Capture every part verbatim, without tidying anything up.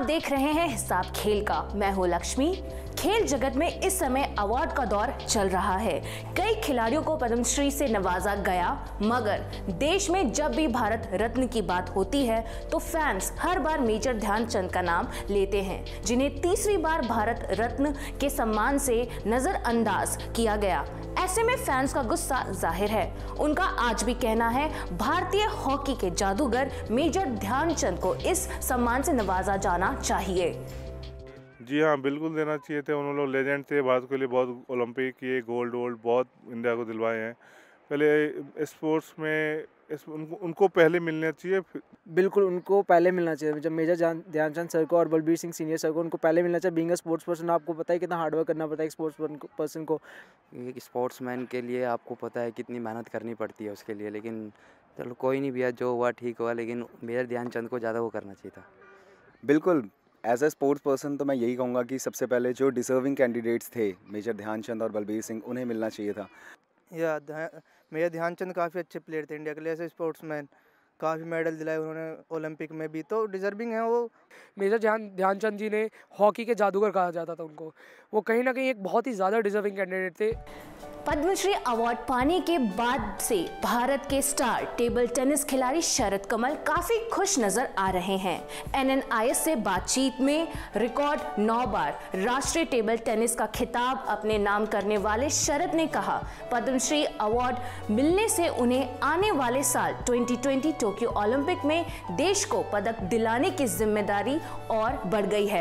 देख रहे हैं हिसाब खेल का। मैं हूं लक्ष्मी। खेल जगत में इस समय अवार्ड का दौर चल रहा है। कई खिलाड़ियों को पद्म श्री से नवाजा गया, मगर देश में जब भी भारत रत्न की बात होती है तो फैंस हर बार मेजर ध्यानचंद का नाम लेते हैं, जिन्हें तीसरी बार भारत रत्न के सम्मान से नजरअंदाज किया गया। ऐसे में फैंस का गुस्सा जाहिर है। उनका आज भी कहना है भारतीय हॉकी के जादूगर मेजर ध्यानचंद को इस सम्मान से नवाजा जाना चाहिए। जी हाँ, बिल्कुल देना चाहिए थे। उन लोग लेजेंड थे, भारत के लिए बहुत ओलंपिक किए, गोल्ड वोल्ड बहुत इंडिया को दिलवाए हैं। पहले स्पोर्ट्स में इस, उनको उनको पहले मिलना चाहिए। बिल्कुल उनको पहले मिलना चाहिए। जब मेजर ध्यानचंद सर को और बलबीर सिंह सीनियर सर को उनको पहले मिलना चाहिए। बीइंग अ स्पोर्ट्स पर्सन आपको पता है कितना हार्डवर्क करना पड़ता है स्पोर्ट्स पर्सन को। एक स्पोर्ट्समैन के लिए आपको पता है कितनी मेहनत करनी पड़ती है उसके लिए, लेकिन चलो कोई नहीं भैया, जो हुआ ठीक हुआ, लेकिन मेजर ध्यानचंद को ज़्यादा वो करना चाहिए था। बिल्कुल, एज ए स्पोर्ट्स पर्सन तो मैं यही कहूँगा कि सबसे पहले जो डिजर्विंग कैंडिडेट्स थे मेजर ध्यानचंद और बलबीर सिंह, उन्हें मिलना चाहिए था। या मेजर ध्यानचंद काफ़ी अच्छे प्लेयर थे इंडिया के लिए, ऐसे स्पोर्ट्समैन काफ़ी मेडल दिलाए उन्होंने ओलंपिक में भी, तो डिजर्विंग है वो। मेजर ध्यान ध्यानचंद जी ने हॉकी के जादूगर कहा जाता था उनको। वो कहीं ना कहीं एक बहुत ही ज़्यादा डिजर्विंग कैंडिडेट थे। पद्मश्री अवार्ड पाने के बाद से भारत के स्टार टेबल टेनिस खिलाड़ी शरथ कमल काफी खुश नजर आ रहे हैं। एन एन आई एस से बातचीत में रिकॉर्ड नौ बार राष्ट्रीय टेबल टेनिस का खिताब अपने नाम करने वाले शरथ ने कहा, पद्मश्री अवार्ड मिलने से उन्हें आने वाले साल ट्वेंटी ट्वेंटी टोक्यो ओलंपिक में देश को पदक दिलाने की जिम्मेदारी और बढ़ गई है।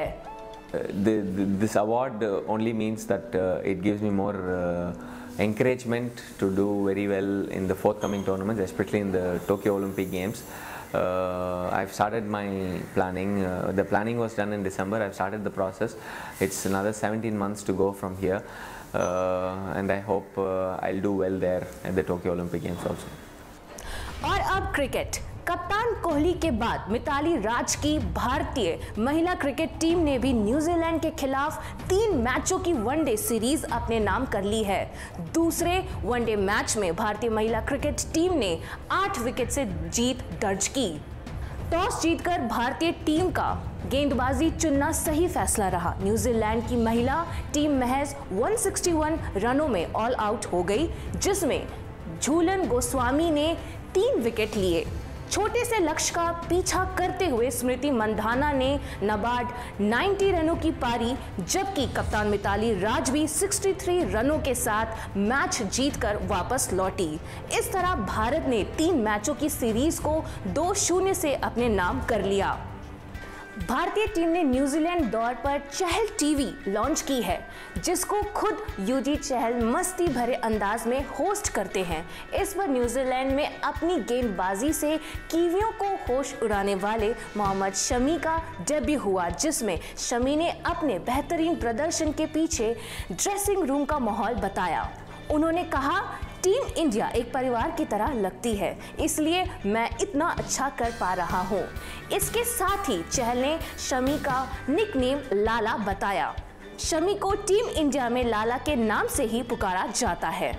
This award only means that uh, it gives me more uh, encouragement to do very well in the forthcoming tournaments, especially in the Tokyo Olympic Games. Uh, I've started my planning. Uh, the planning was done in December. I've started the process. It's another seventeen months to go from here, uh, and I hope uh, I'll do well there at the Tokyo Olympic Games also. और अब cricket. कप्तान कोहली के बाद मिताली राज की भारतीय महिला cricket team ने भी न्यूजीलैंड के खिलाफ तीन मैचों की वनडे सीरीज अपने नाम कर ली है। दूसरे वनडे मैच में भारतीय महिला क्रिकेट टीम ने आठ विकेट से जीत दर्ज की। टॉस जीतकर भारतीय टीम का गेंदबाजी चुनना सही फैसला रहा। न्यूजीलैंड की महिला टीम महज एक सौ इकसठ रनों में ऑल आउट हो गई, जिसमें झूलन गोस्वामी ने तीन विकेट लिए। छोटे से लक्ष्य का पीछा करते हुए स्मृति मंधाना ने नाबाद नब्बे रनों की पारी, जबकि कप्तान मिताली राज भी तिरसठ रनों के साथ मैच जीतकर वापस लौटी। इस तरह भारत ने तीन मैचों की सीरीज को दो शून्य से अपने नाम कर लिया। भारतीय टीम ने न्यूजीलैंड दौर पर चहल टीवी लॉन्च की है, जिसको खुद यूजी चहल मस्ती भरे अंदाज में होस्ट करते हैं। इस पर न्यूजीलैंड में अपनी गेंदबाजी से कीवियों को होश उड़ाने वाले मोहम्मद शमी का डेब्यू हुआ, जिसमें शमी ने अपने बेहतरीन प्रदर्शन के पीछे ड्रेसिंग रूम का माहौल बताया। उन्होंने कहा, टीम इंडिया एक परिवार की तरह लगती है, इसलिए मैं इतना अच्छा कर पा रहा हूँ। इसके साथ ही चहल ने शमी का निकनेम लाला बताया। शमी को टीम इंडिया में लाला के नाम से ही पुकारा जाता है।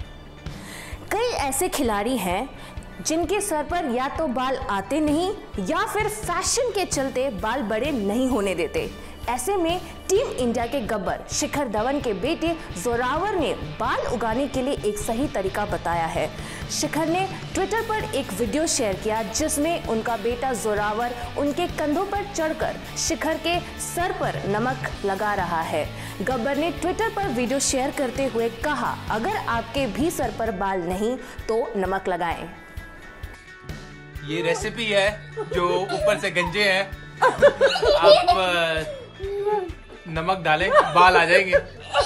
कई ऐसे खिलाड़ी हैं जिनके सर पर या तो बाल आते नहीं या फिर फैशन के चलते बाल बड़े नहीं होने देते। ऐसे में टीम इंडिया के गब्बर शिखर धवन के बेटे जोरावर ने बाल उगाने के लिए एक सही तरीका बताया है। शिखर ने ट्विटर पर एक वीडियो शेयर किया, जिसमें उनका बेटा जोरावर उनके कंधों पर चढ़कर शिखर के सर पर नमक लगा रहा है। गब्बर ने ट्विटर पर वीडियो शेयर करते हुए कहा, अगर आपके भी सर पर बाल नहीं तो नमक लगाएं। ये रेसिपी है जो ऊपर से गंजे है, आप नमक डालें, बाल आ जाएंगे।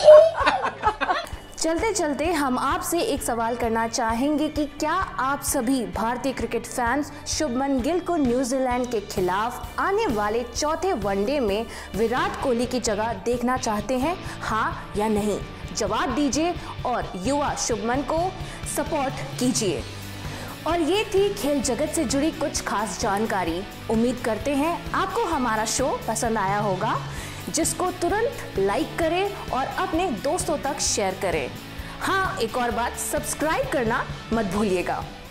चलते चलते हम आपसे एक सवाल करना चाहेंगे कि क्या आप सभी भारतीय क्रिकेट फैंस शुभमन गिल को न्यूजीलैंड के खिलाफ आने वाले चौथे वनडे में विराट कोहली की जगह देखना चाहते हैं, हाँ या नहीं? जवाब दीजिए और युवा शुभमन को सपोर्ट कीजिए। और ये थी खेल जगत से जुड़ी कुछ खास जानकारी। उम्मीद करते हैं आपको हमारा शो पसंद आया होगा, जिसको तुरंत लाइक करें और अपने दोस्तों तक शेयर करें। हाँ, एक और बात, सब्सक्राइब करना मत भूलिएगा।